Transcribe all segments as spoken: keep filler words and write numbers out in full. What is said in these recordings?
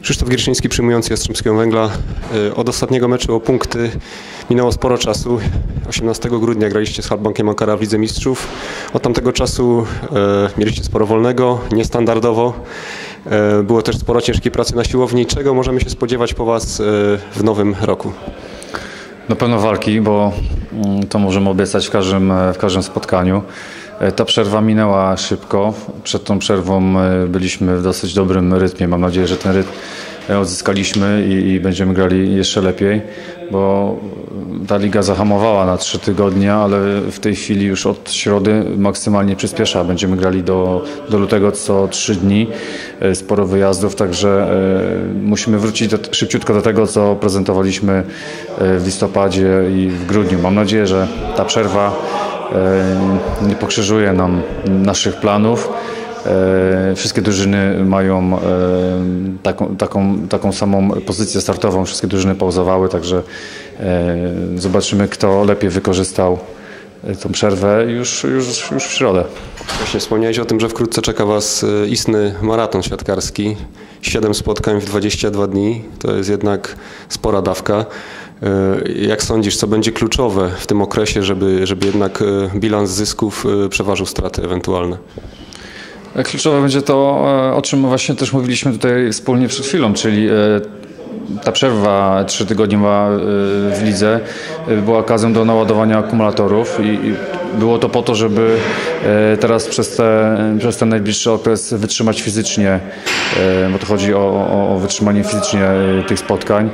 Krzysztof Gierczyński przyjmujący Jastrzębskiego Węgla. Od ostatniego meczu o punkty minęło sporo czasu. osiemnastego grudnia graliście z Halkbankiem Ankara w Lidze Mistrzów. Od tamtego czasu e, mieliście sporo wolnego, niestandardowo. E, było też sporo ciężkiej pracy na siłowni. Czego możemy się spodziewać po Was e, w nowym roku? Na pewno walki, bo to możemy obiecać w każdym, w każdym spotkaniu. Ta przerwa minęła szybko. Przed tą przerwą byliśmy w dosyć dobrym rytmie. Mam nadzieję, że ten rytm odzyskaliśmy i, i będziemy grali jeszcze lepiej, bo ta liga zahamowała na trzy tygodnie, ale w tej chwili już od środy maksymalnie przyspiesza. Będziemy grali do, do lutego co trzy dni, sporo wyjazdów, także y, musimy wrócić do, szybciutko do tego, co prezentowaliśmy w listopadzie i w grudniu. Mam nadzieję, że ta przerwa y, nie pokrzyżuje nam naszych planów. Wszystkie drużyny mają taką, taką, taką samą pozycję startową, wszystkie drużyny pauzowały, także zobaczymy, kto lepiej wykorzystał tą przerwę już, już, już w środę. Właśnie wspomniałeś o tym, że wkrótce czeka Was istny maraton siatkarski. siedem spotkań w dwadzieścia dwa dni, to jest jednak spora dawka. Jak sądzisz, co będzie kluczowe w tym okresie, żeby, żeby jednak bilans zysków przeważył straty ewentualne? Kluczowe będzie to, o czym właśnie też mówiliśmy tutaj wspólnie przed chwilą, czyli ta przerwa trzy tygodniowa w lidze była okazją do naładowania akumulatorów i było to po to, żeby teraz przez, te, przez ten najbliższy okres wytrzymać fizycznie, bo to chodzi o, o, o wytrzymanie fizycznie tych spotkań.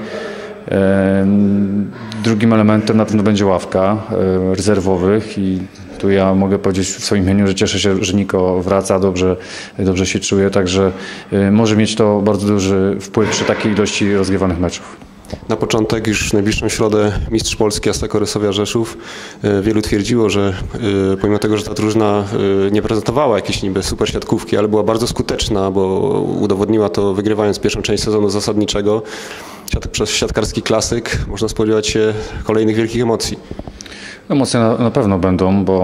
Drugim elementem na pewno będzie ławka rezerwowych i tu ja mogę powiedzieć w swoim imieniu, że cieszę się, że Niko wraca, dobrze, dobrze się czuje, także może mieć to bardzo duży wpływ przy takiej ilości rozgrywanych meczów. Na początek już w najbliższą środę mistrz Polski Asseco Resowia Rzeszów. Wielu twierdziło, że pomimo tego, że ta drużyna nie prezentowała jakiejś niby super siatkówki, ale była bardzo skuteczna, bo udowodniła to wygrywając pierwszą część sezonu zasadniczego. Przez siatkarski klasyk można spodziewać się kolejnych wielkich emocji. Emocje na, na pewno będą, bo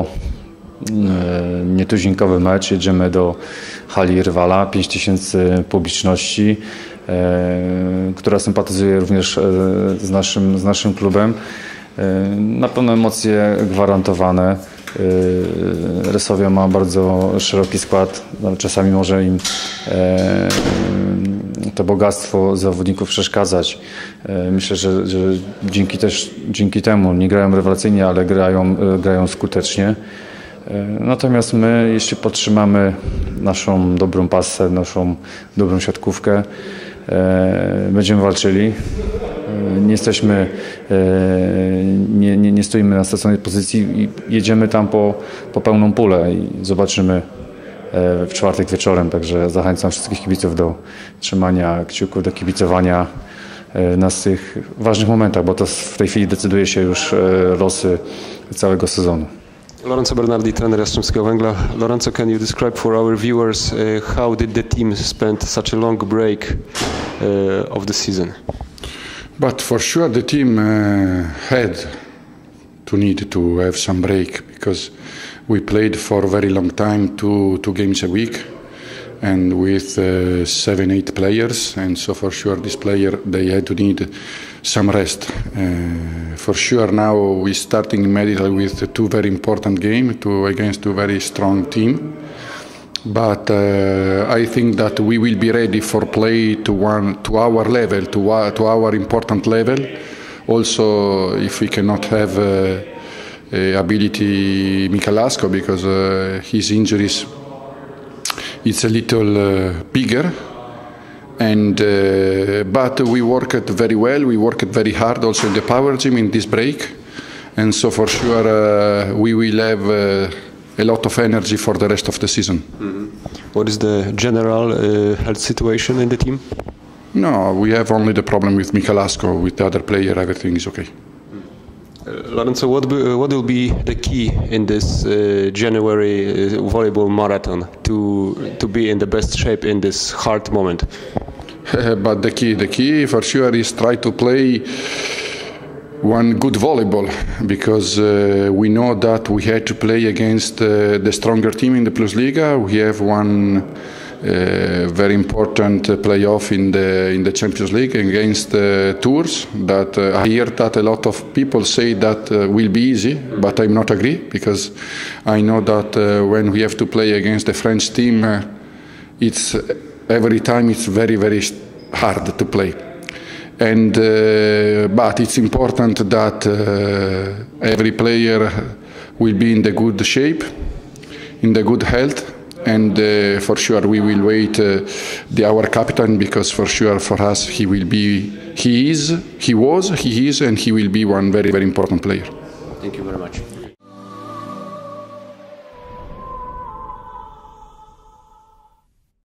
e, nietuzinkowy mecz, jedziemy do hali rywala, pięć tysięcy publiczności, e, która sympatyzuje również e, z, naszym, z naszym klubem. E, na pewno emocje gwarantowane. E, Resowia ma bardzo szeroki skład, no, czasami może im e, to bogactwo zawodników przeszkadzać. Myślę, że, że dzięki też dzięki temu nie grają rewelacyjnie, ale grają, grają skutecznie. Natomiast my, jeśli podtrzymamy naszą dobrą pasę, naszą dobrą siatkówkę, będziemy walczyli. Nie jesteśmy, nie, nie, nie stoimy na straconej pozycji i jedziemy tam po, po pełną pulę i zobaczymy w czwartek wieczorem, także zachęcam wszystkich kibiców do trzymania kciuków, do kibicowania nas w tych ważnych momentach, bo to w tej chwili decyduje się już losy całego sezonu. Lorenzo Bernardi, trener Jastrzębskiego Węgla. Lorenzo, can you describe for our viewers uh, how did the team spend such a long break uh, of the season? But for sure the team uh, had to need to have some break because we played for a very long time, two two games a week, and with uh, seven, eight players, and so for sure this player they had to need some rest. Uh, for sure now we're starting immediately with two very important games, two against two very strong team. But uh, I think that we will be ready for play to one to our level, to our, to our important level. Also, if we cannot have uh, uh, ability Michalasko because uh, his injuries it's a little uh, bigger. And uh, but we worked very well. We worked very hard also in the power gym in this break, and so for sure uh, we will have uh, a lot of energy for the rest of the season. Mm-hmm. What is the general uh, health situation in the team? No, we have only the problem with Michalasko. With the other player, everything is okay. Uh, Lorenzo, what, be, uh, what will be the key in this uh, January uh, volleyball marathon to to be in the best shape in this hard moment? But the key, the key for sure is try to play one good volleyball, because uh, we know that we had to play against uh, the stronger team in the Plus Liga. We have one uh, very important uh, playoff in the in the Champions League against uh, Tours. That uh, I hear that a lot of people say that uh, will be easy, but I'm not agree, because I know that uh, when we have to play against the French team, uh, it's every time it's very very hard to play. And uh, but it's important that uh, every player will be in the good shape, in the good health, and uh, for sure we will wait uh, the our captain, because for sure for us he will be, he is, he was, he is, and he will be one very very important player. Thank you very much.